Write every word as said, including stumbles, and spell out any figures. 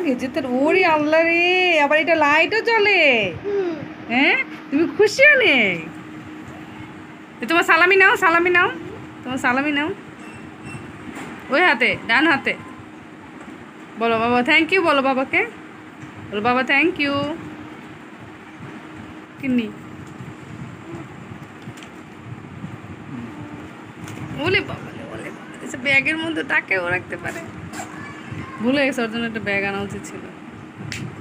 গেছে তোর? ওরে আল্লাহ রে, আবার এটা লাইটও চলে। হ্যাঁ, তুমি খুশি অনেক। তোমার সালামি নাও, সালামি নাও, তোমার সালামি নাও। ওই হাতে, ডান হাতে বলো বাবা থ্যাংক ইউ, বলো বাবাকে, বলো বাবা থ্যাংক ইউ। কিন্নি বলে বাবা, বলে ব্যাগের মধ্যে টাকাও রাখতে পারে। ভুলে গেছে, ওর জন্য একটা ব্যাগ আনা উচিত ছিল।